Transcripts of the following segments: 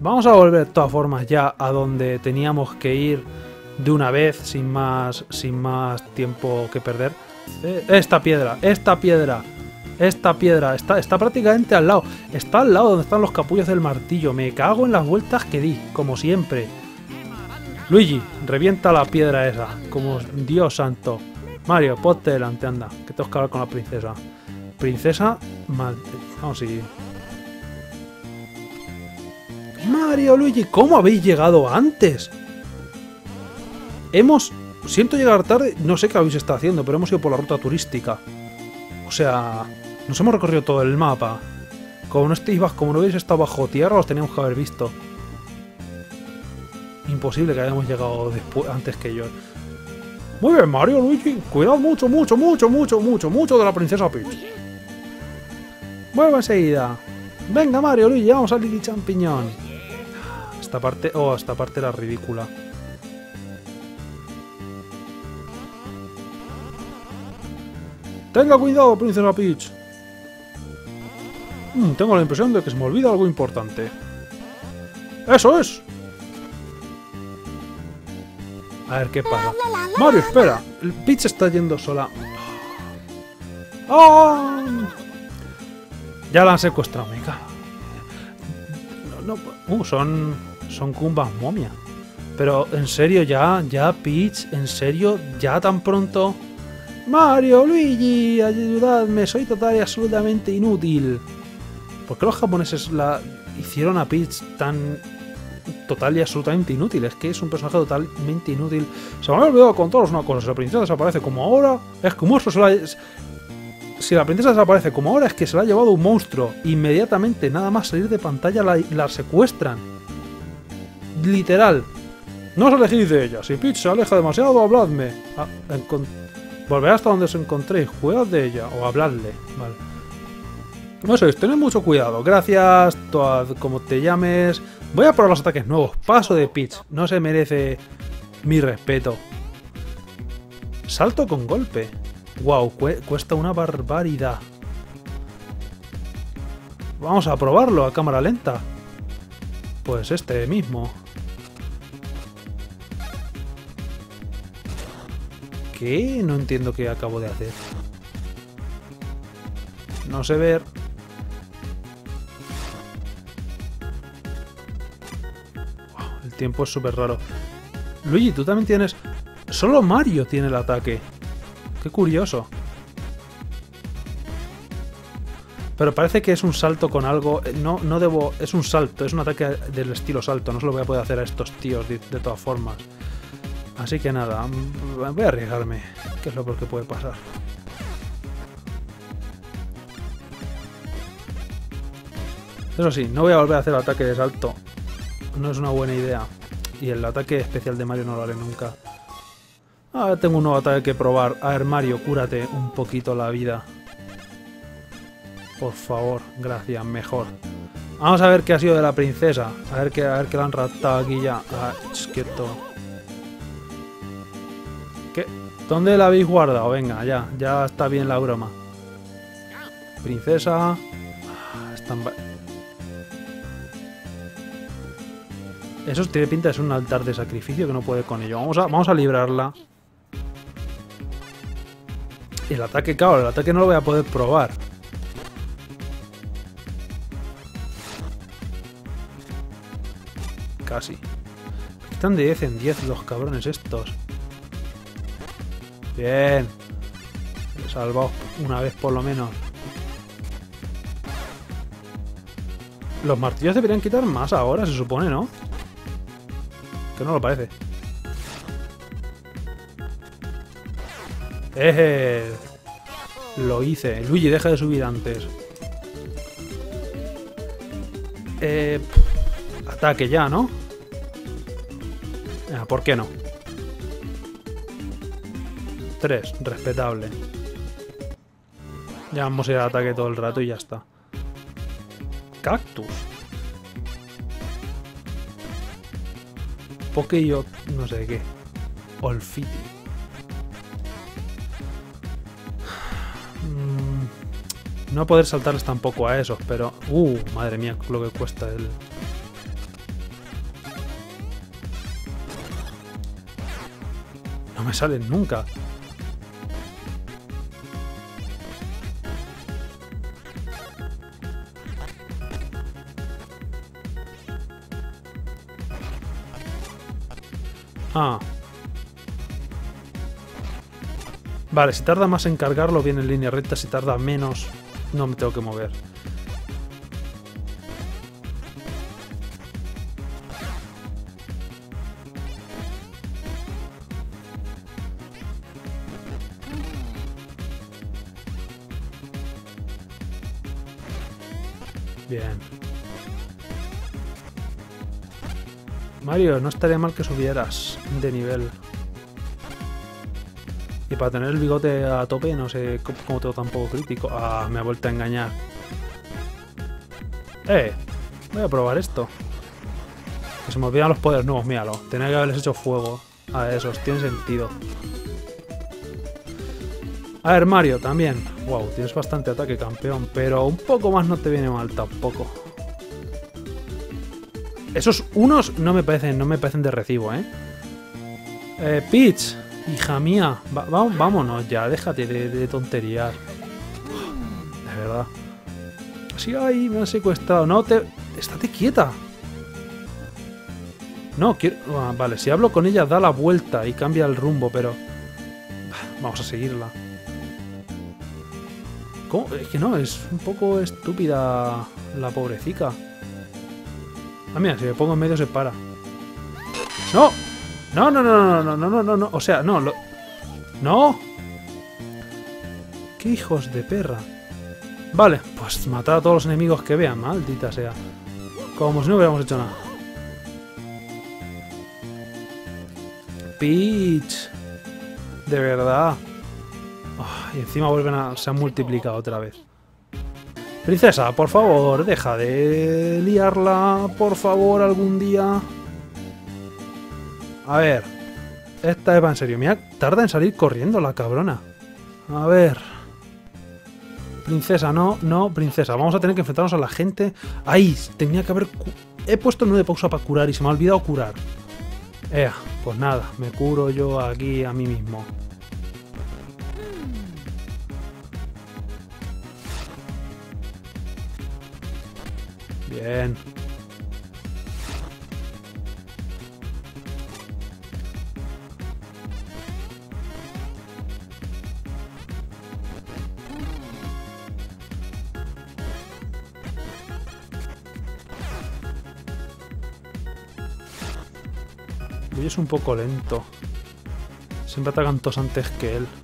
Vamos a volver de todas formas ya a donde teníamos que ir de una vez, sin más tiempo que perder. Esta piedra está prácticamente al lado. Está al lado donde están los capullos del martillo. Me cago en las vueltas que di, como siempre. Luigi, revienta la piedra esa, como Dios santo. Mario, ponte delante, anda, que tengo que hablar con la princesa. Princesa, vamos a seguir. Mario, Luigi, ¿cómo habéis llegado antes? Siento llegar tarde, no sé qué habéis estado haciendo, pero hemos ido por la ruta turística. O sea, nos hemos recorrido todo el mapa. Como no hubierais estado bajo tierra, los teníamos que haber visto. Imposible que hayamos llegado antes que yo. Muy bien, Mario, Luigi. Cuidado mucho de la princesa Peach. Vuelvo enseguida. Venga, Mario, Luigi, vamos al Lili Champiñón. Esta parte era ridícula. Tenga cuidado, princesa Peach. Tengo la impresión de que se me olvida algo importante. ¡Eso es! A ver qué pasa. Mario, espera. El Peach está yendo sola. ¡Oh! Ya la han secuestrado, me cago. Son Goombas momia. Pero, en serio, ya, Peach, en serio, ya tan pronto. Mario, Luigi, ayudadme, soy total y absolutamente inútil. ¿Por qué los japoneses la hicieron a Peach tan total y absolutamente inútil? Es que es un personaje totalmente inútil. Se me había olvidado contaros una cosa. Si la princesa desaparece como ahora, es que un monstruo si la princesa desaparece como ahora, es que se la ha llevado un monstruo. Inmediatamente, nada más salir de pantalla, la secuestran. Literal. No os alejéis de ella. Si Peach se aleja demasiado, habladme. Volveré hasta donde os encontréis. Cuidad de ella. O habladle. Vale. No sé, tened mucho cuidado. Gracias, Toad, como te llames. Voy a probar los ataques nuevos. Paso de Peach. No se merece mi respeto. Salto con golpe. Wow, cuesta una barbaridad. Vamos a probarlo a cámara lenta. Pues este mismo. ¿Qué? No entiendo qué acabo de hacer. No sé ver. Wow, el tiempo es súper raro. Luigi, tú también tienes... Solo Mario tiene el ataque. Qué curioso. Pero parece que es un salto con algo... No debo... Es un salto, es un ataque del estilo salto. No se lo voy a poder hacer a estos tíos de todas formas. Así que nada, voy a arriesgarme. ¿Qué es lo peor que puede pasar? Eso sí, no voy a volver a hacer el ataque de salto. No es una buena idea. Y el ataque especial de Mario no lo haré nunca. Ahora tengo un nuevo ataque que probar. A ver, Mario, cúrate un poquito la vida. Por favor, gracias, mejor. Vamos a ver qué ha sido de la princesa. A ver qué la han raptado aquí ya. Ah, quieto. ¿Qué? ¿Dónde la habéis guardado? Venga, ya está bien la broma. Princesa. Eso tiene pinta de ser un altar de sacrificio que no puede con ello. Vamos a librarla. El ataque, claro, el ataque no lo voy a poder probar. Casi. Están de 10 en 10 los cabrones estos. Bien. He salvado una vez por lo menos. Los martillos deberían quitar más ahora, se supone, ¿no? Que no lo parece. Lo hice. Luigi, deja de subir antes. Ataque ya, ¿no? ¿Por qué no? 3, respetable. Ya vamos a ir al ataque todo el rato y ya está. Cactus. Pokeyo, no sé qué. Olfiti. No poder saltarles tampoco a esos, pero... madre mía, lo que cuesta el... No me salen nunca. Ah. Vale, si tarda más en cargarlo, viene en línea recta. Si tarda menos, no me tengo que mover. Bien. Mario, no estaría mal que subieras de nivel. Y para tener el bigote a tope, no sé cómo tengo tan poco crítico. Ah, me ha vuelto a engañar. Voy a probar esto. Que se me olvidan los poderes nuevos, míralo. Tenía que haberles hecho fuego a esos, tiene sentido. A ver, Mario, también. Wow, tienes bastante ataque, campeón. Pero un poco más no te viene mal tampoco. Esos unos no me parecen de recibo, ¿eh? Peach, hija mía. Vámonos ya, déjate de tonterías. De verdad. Sí, ay, me han secuestrado. No, estate quieta. No, quiero... Ah, vale, si hablo con ella da la vuelta y cambia el rumbo, pero... Vamos a seguirla. ¿Cómo? Es que no, es un poco estúpida la pobrecita. Ah, mira, si me pongo en medio se para. ¡No! ¡No, no, no, no, no, no, no, no, no! O sea, no, ¡no! ¡Qué hijos de perra! Vale, pues matar a todos los enemigos que vean, maldita sea. Como si no hubiéramos hecho nada. Peach. De verdad. Oh, y encima se han multiplicado otra vez. Princesa, por favor, deja de liarla, por favor, algún día. A ver. Esta vez va en serio. Mira, tarda en salir corriendo la cabrona. A ver. Princesa, no, princesa. Vamos a tener que enfrentarnos a la gente. ¡Ay! Tenía que haber... He puesto el menú de pausa para curar y se me ha olvidado curar. Pues nada, me curo yo aquí a mí mismo. Bien. Hoy es un poco lento. Siempre atacan todos antes que él.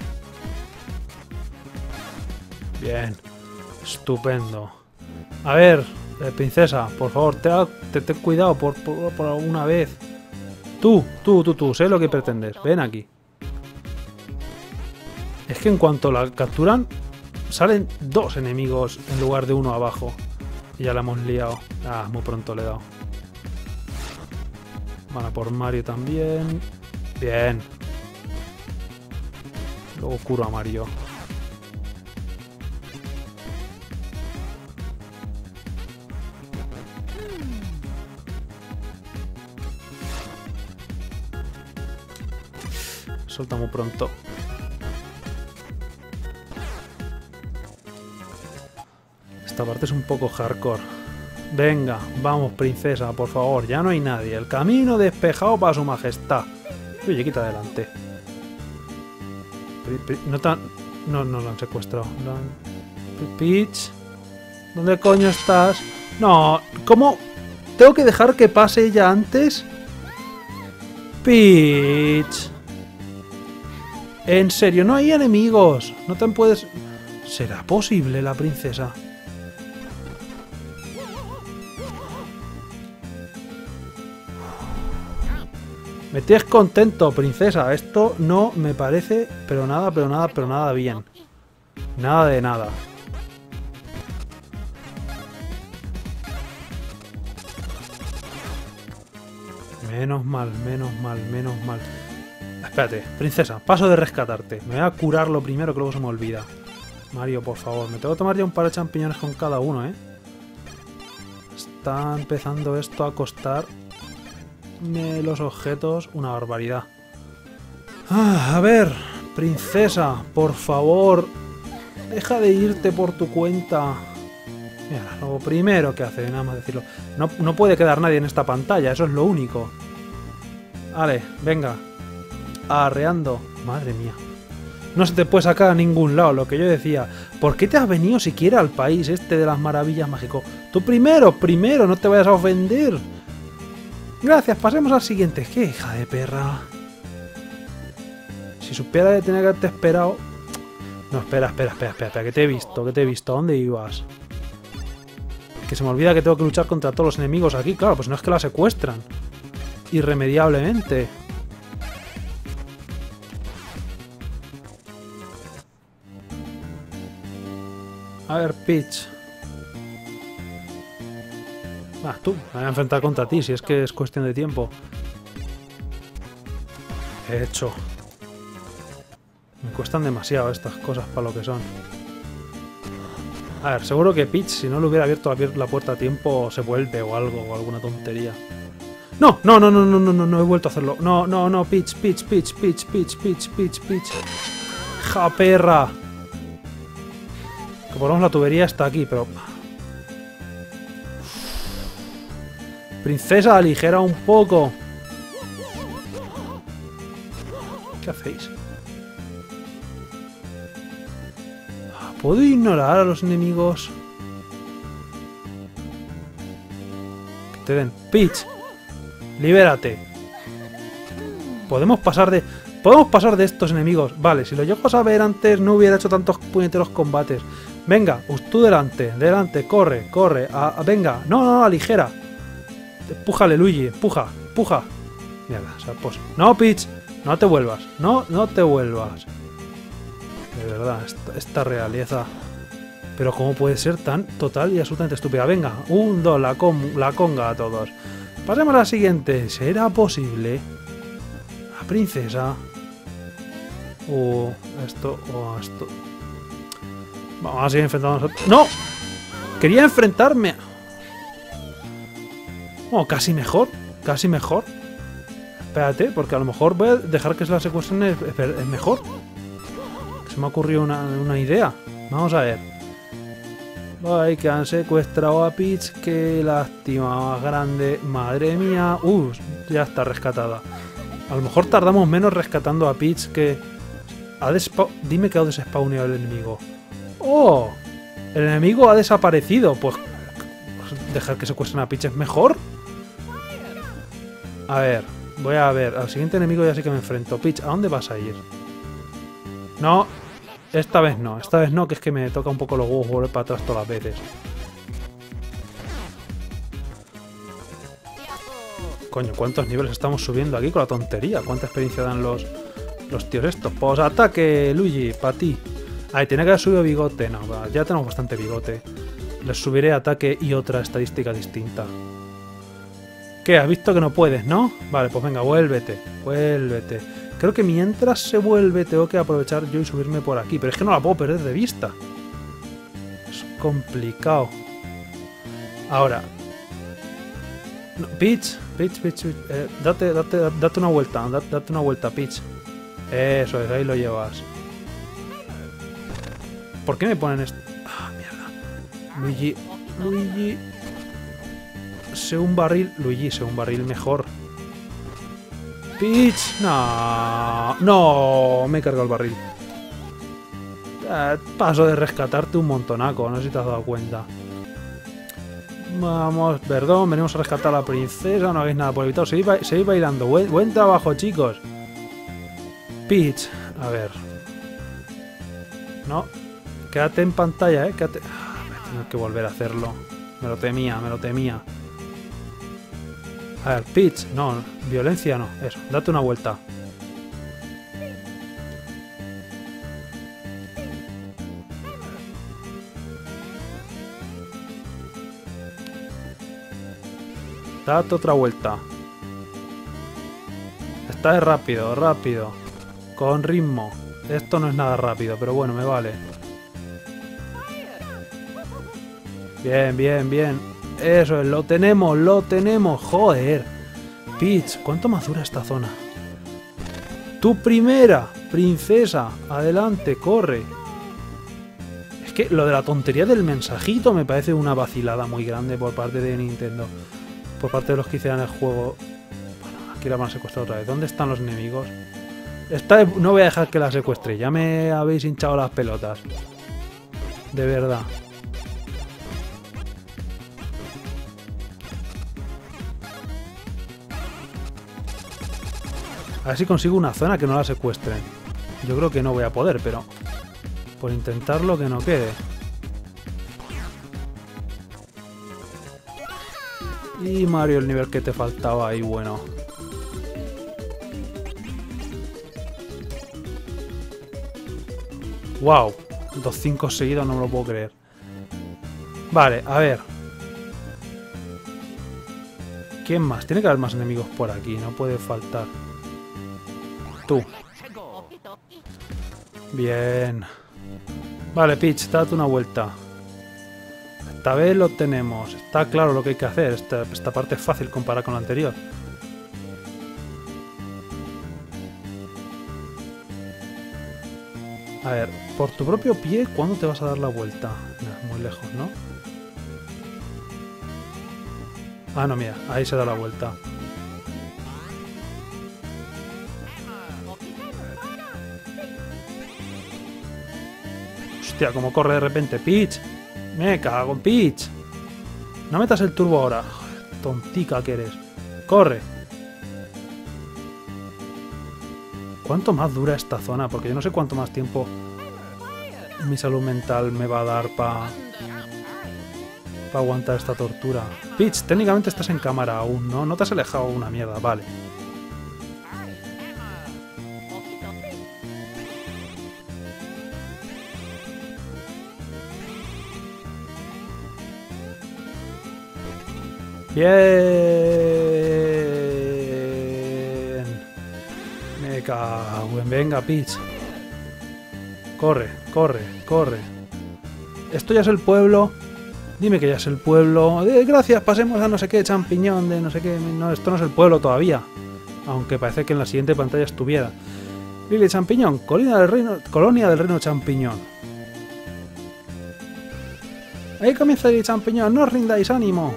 Bien. Estupendo. A ver, princesa, por favor, ten cuidado por alguna vez. Tú, sé lo que pretendes. Ven aquí. Es que en cuanto la capturan, salen dos enemigos en lugar de uno abajo. Y ya la hemos liado. Ah, muy pronto le he dado. Van a por Mario también. Bien. Luego curo a Mario. Suelta muy pronto. Esta parte es un poco hardcore. Venga, vamos, princesa, por favor. Ya no hay nadie. El camino despejado para su majestad. Oye, quita adelante. No lo han secuestrado. Peach, ¿dónde coño estás? No, ¿cómo? ¿Tengo que dejar que pase ella antes? Peach. En serio, no hay enemigos. No te puedes... ¿Será posible la princesa? Me tienes contento, princesa. Esto no me parece, pero nada bien. Nada de nada. Menos mal. Espérate, princesa, paso de rescatarte. Me voy a curar lo primero que luego se me olvida. Mario, por favor, me tengo que tomar ya un par de champiñones con cada uno, ¿eh? Está empezando esto a costar... los objetos, una barbaridad. A ver, princesa, por favor, deja de irte por tu cuenta. Mira, lo primero que hace, nada más decirlo. No puede quedar nadie en esta pantalla, eso es lo único. Vale, venga. Arreando. Madre mía. No se te puede sacar a ningún lado, lo que yo decía. ¿Por qué te has venido siquiera al país este de las maravillas mágicas? Tú primero, no te vayas a ofender. Gracias, pasemos al siguiente. ¿Qué hija de perra? Si supiera de tener que haberte esperado... No, espera, que te he visto, ¿A dónde ibas? Que se me olvida que tengo que luchar contra todos los enemigos aquí. Claro, pues no es que la secuestran. Irremediablemente. A ver, Peach. Tú, me voy a enfrentar contra ti, si es que es cuestión de tiempo. He hecho. Me cuestan demasiado estas cosas para lo que son. A ver, seguro que Peach, si no le hubiera abierto la puerta a tiempo, se vuelve o algo, o alguna tontería. No, he vuelto a hacerlo. No, Peach. ¡Ja, perra! Que por lo menos la tubería está aquí, pero... Princesa, aligera un poco. ¿Qué hacéis? ¿Puedo ignorar a los enemigos? Que te den. Peach, libérate. Podemos pasar de estos enemigos. Vale, si lo llego a saber antes no hubiera hecho tantos puñeteros combates. Venga, tú delante, corre. Venga, no, aligera. Empújale, Luigi, empuja. Mierda, o sea, pues... No, Peach, no te vuelvas. No te vuelvas. De verdad, esta realeza. Pero ¿cómo puede ser tan total y absolutamente estúpida? Venga, 1, 2, la conga a todos. Pasemos a la siguiente. ¿Será posible? La princesa. Esto. Vamos a seguir enfrentándonos. ¡No! Quería enfrentarme. Casi mejor. Espérate, porque a lo mejor voy a dejar que se la secuestren es mejor. Se me ha ocurrido una idea. Vamos a ver. Ay, que han secuestrado a Peach. Qué lástima más grande. Madre mía. Ya está rescatada. A lo mejor tardamos menos rescatando a Peach que... Dime que ha despawneado el enemigo. ¡Oh! El enemigo ha desaparecido. Pues dejar que secuestren a Peach es mejor. A ver. Voy a ver. Al siguiente enemigo ya sí que me enfrento. Peach, ¿a dónde vas a ir? No. Esta vez no, que es que me toca un poco los huevos volver para atrás todas las veces. Coño, ¿cuántos niveles estamos subiendo aquí con la tontería? ¿Cuánta experiencia dan los tíos estos? Pues ataque, Luigi, para ti. Ay, tiene que haber subido bigote. No, ya tenemos bastante bigote. Les subiré ataque y otra estadística distinta. ¿Qué? ¿Has visto que no puedes, no? Vale, pues venga, vuélvete. Creo que mientras se vuelve tengo que aprovechar yo y subirme por aquí. Pero es que no la puedo perder de vista. Es complicado. Ahora. No, Peach. Date una vuelta. Date una vuelta, Peach. Eso es, ahí lo llevas. ¿Por qué me ponen esto? Ah, mierda. Luigi. Sé un barril. Luigi, sé un barril mejor. Peach. No, me he cargado el barril. Paso de rescatarte un montonaco, no sé si te has dado cuenta. Vamos, perdón, venimos a rescatar a la princesa, no hagáis nada por evitar. Seguid bailando, buen trabajo, chicos. Peach, a ver. No, quédate en pantalla, quédate. Voy a tener que volver a hacerlo. Me lo temía. A ver, Peach, no, violencia no, eso, date una vuelta. Date otra vuelta. Esta es rápido. Con ritmo. Esto no es nada rápido, pero bueno, me vale. Bien. Eso es, lo tenemos. Joder. Peach, ¿cuánto más dura esta zona? Tu primera, princesa. Adelante, corre. Es que lo de la tontería del mensajito me parece una vacilada muy grande por parte de Nintendo. Por parte de los que hicieron el juego. Bueno, aquí la van a secuestrar otra vez. ¿Dónde están los enemigos? Esta vez no voy a dejar que la secuestre. Ya me habéis hinchado las pelotas. De verdad. A ver si consigo una zona que no la secuestren. Yo creo que no voy a poder, pero... por intentarlo que no quede. Y Mario, el nivel que te faltaba ahí, bueno. ¡Wow! 2-5 seguidos, no me lo puedo creer. Vale, a ver. ¿Quién más? Tiene que haber más enemigos por aquí, no puede faltar. Tú. Bien. Vale, Peach, date una vuelta. Esta vez lo tenemos. Está claro lo que hay que hacer. Esta parte es fácil comparada con la anterior. A ver, por tu propio pie, ¿cuándo te vas a dar la vuelta? No, muy lejos, ¿no? Ah, no, mira, ahí se da la vuelta. Hostia, cómo corre de repente. Peach. Me cago en Peach. No metas el turbo ahora. Joder, tontica que eres. Corre. ¿Cuánto más dura esta zona? Porque yo no sé cuánto más tiempo mi salud mental me va a dar para aguantar esta tortura. Peach, técnicamente estás en cámara aún, ¿no? No te has alejado una mierda, vale. Bien. Me cago en... Venga, Peach. Corre, corre, corre. Esto ya es el pueblo. Dime que ya es el pueblo. Gracias, pasemos a no sé qué champiñón de no sé qué. No, esto no es el pueblo todavía. Aunque parece que en la siguiente pantalla estuviera. Lily Champiñón, colonia del reino champiñón. Ahí comienza Lily Champiñón, no os rindáis, ánimo.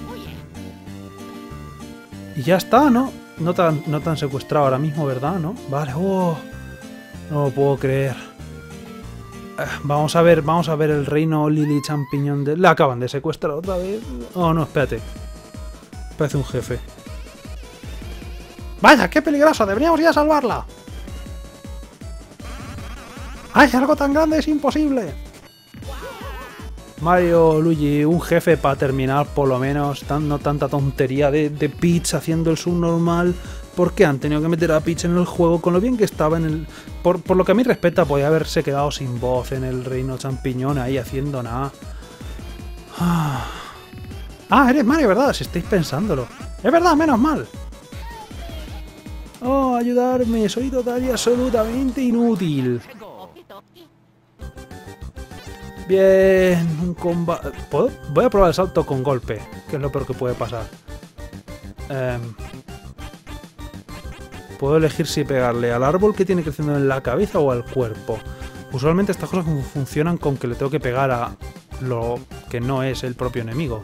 Y ya está, ¿no? No te han secuestrado ahora mismo, ¿verdad? ¿No? Vale, oh, no lo puedo creer. Vamos a ver el reino Lily Champiñón de... ¿La acaban de secuestrar otra vez? Oh, no, espérate. Parece un jefe. ¡Vaya, qué peligroso! ¡Deberíamos ir a salvarla! ¡Ay, algo tan grande es imposible! Mario, Luigi, un jefe para terminar por lo menos. No tanta tontería de Peach haciendo el subnormal. ¿Por qué han tenido que meter a Peach en el juego? Con lo bien que estaba en el... Por lo que a mí respecta, podía haberse quedado sin voz en el reino champiñón ahí haciendo nada. Ah, eres Mario, ¿verdad? Si estáis pensándolo. Es verdad, menos mal. Oh, ayudarme. Soy total y absolutamente inútil. Bien, un combate... Voy a probar el salto con golpe, que es lo peor que puede pasar. Puedo elegir si pegarle al árbol que tiene creciendo en la cabeza o al cuerpo. Usualmente estas cosas funcionan con que le tengo que pegar a lo que no es el propio enemigo.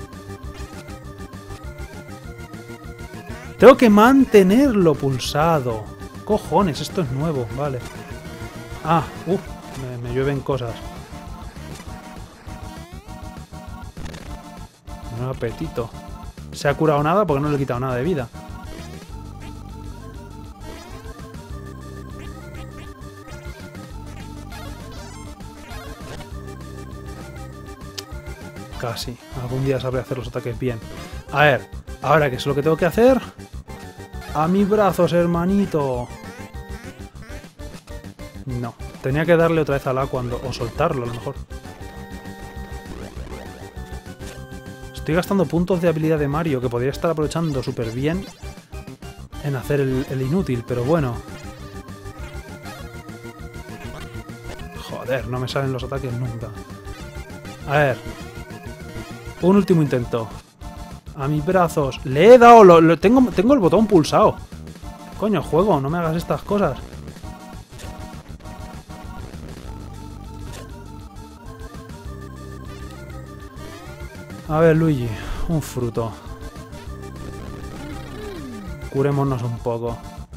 Tengo que mantenerlo pulsado. Cojones, esto es nuevo, vale. Ah, me llueven cosas. Un apetito. Se ha curado nada porque no le he quitado nada de vida. Casi. Algún día sabré hacer los ataques bien. A ver, ahora qué es lo que tengo que hacer. A mis brazos, hermanito. No. Tenía que darle otra vez al A cuando... O soltarlo, a lo mejor. Estoy gastando puntos de habilidad de Mario que podría estar aprovechando súper bien en hacer el inútil, pero bueno. Joder, no me salen los ataques nunca. A ver. Un último intento. A mis brazos. Le he dado... tengo el botón pulsado. Coño, juego, no me hagas estas cosas. A ver, Luigi, un fruto. Curémonos un poco.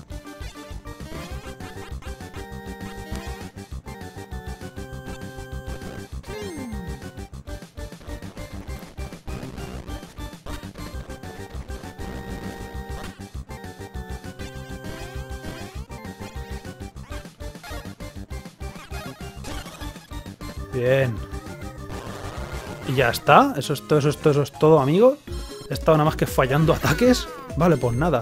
Bien. Y ya está. Eso es todo, amigos. He estado nada más que fallando ataques. Vale, pues nada.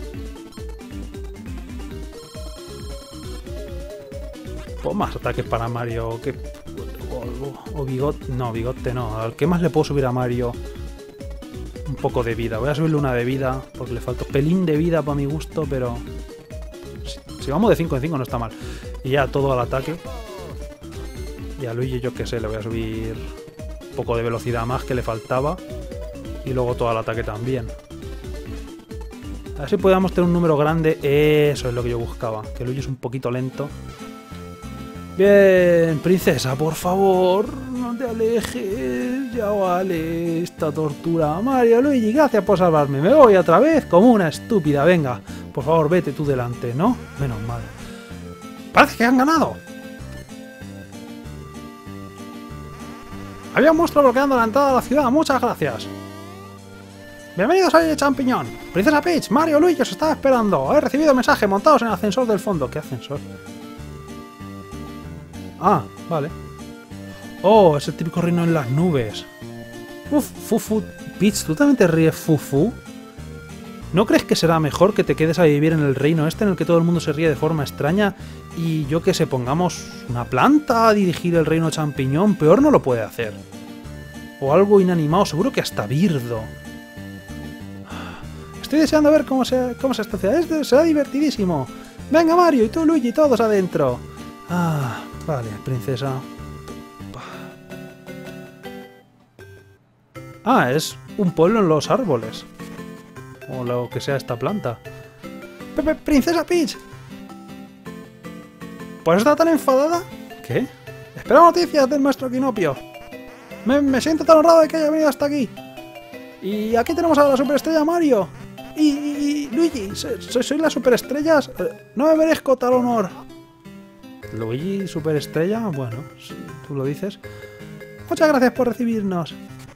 Pues más ataques para Mario. Que... O bigote. No, bigote no. ¿Al qué más le puedo subir a Mario? Un poco de vida. Voy a subirle una de vida. Porque le falta pelín de vida para mi gusto. Pero... Si vamos de 5 en 5 no está mal. Y ya todo al ataque. Y a Luigi, yo qué sé, le voy a subir un poco de velocidad más que le faltaba. Y luego todo al ataque también. A ver si podíamos tener un número grande. Eso es lo que yo buscaba. Que Luigi es un poquito lento. Bien, princesa, por favor, no te alejes. Ya vale esta tortura. Mario, Luigi, gracias por salvarme. Me voy otra vez como una estúpida. Venga, por favor, vete tú delante, ¿no? Menos mal. Parece que han ganado. Había un monstruo bloqueando la entrada a la ciudad. Muchas gracias. Bienvenidos a Champiñón. Princesa Peach, Mario, Luigi os estaba esperando. He recibido mensaje montados en el ascensor del fondo. ¿Qué ascensor? Ah, vale. Oh, es el típico reino en las nubes. Uf, Fufu. Peach, ¿tú también te ríes, Fufu? ¿No crees que será mejor que te quedes a vivir en el reino este en el que todo el mundo se ríe de forma extraña y yo que sé, pongamos una planta a dirigir el reino champiñón? Peor no lo puede hacer. O algo inanimado, seguro que hasta Birdo. Estoy deseando ver cómo se esta ciudad. Esto será divertidísimo. Venga, Mario, y tú, Luigi, todos adentro. Ah, vale, princesa. Ah, es un pueblo en los árboles. O lo que sea esta planta. ¡Princesa Peach! ¿Por eso está tan enfadada? ¿Qué? Espera noticias del maestro Quinopio. Me siento tan honrado de que haya venido hasta aquí. Y aquí tenemos a la superestrella Mario. Y Luigi, ¿soy las superestrellas? No me merezco tal honor. ¿Luigi superestrella? Bueno, si tú lo dices. Muchas gracias por recibirnos.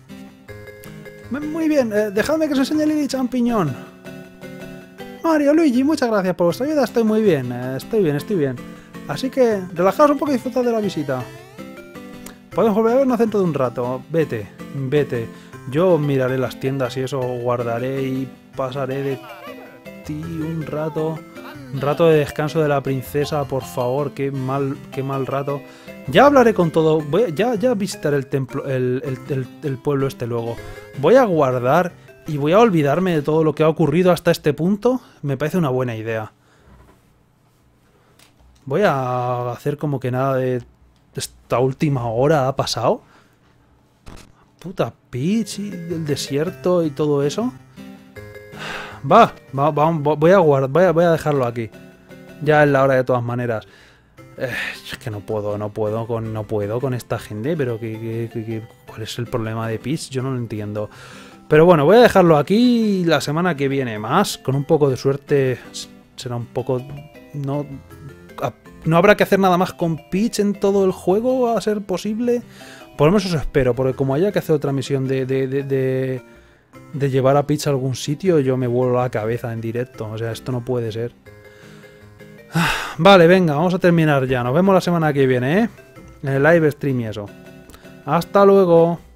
Muy bien, dejadme que os enseñe Lily Champiñón. Mario, Luigi, muchas gracias por vuestra ayuda, estoy muy bien, estoy bien. Así que, relajaos un poco y disfrutad de la visita. Podemos volver a vernos dentro de un rato. Vete. Yo miraré las tiendas y eso, guardaré y pasaré de ti un rato. Un rato de descanso de la princesa, por favor, qué mal rato. Ya hablaré con todo, ya visitaré el templo, el pueblo este luego. Voy a guardar y voy a olvidarme de todo lo que ha ocurrido hasta este punto. Me parece una buena idea. Voy a hacer como que nada de esta última hora ha pasado. Puta Peach y el desierto y todo eso. Voy a dejarlo aquí. Ya es la hora de todas maneras. Es que no puedo con esta gente, pero ¿cuál es el problema de Peach? Yo no lo entiendo. Pero bueno, voy a dejarlo aquí. La semana que viene más, con un poco de suerte, será un poco... No habrá que hacer nada más con Peach en todo el juego, a ser posible. Por lo menos eso espero, porque como haya que hacer otra misión de llevar a Peach a algún sitio, yo me vuelo la cabeza en directo. O sea, esto no puede ser. Vale, venga, vamos a terminar ya. Nos vemos la semana que viene, ¿eh? En el live stream y eso. Hasta luego.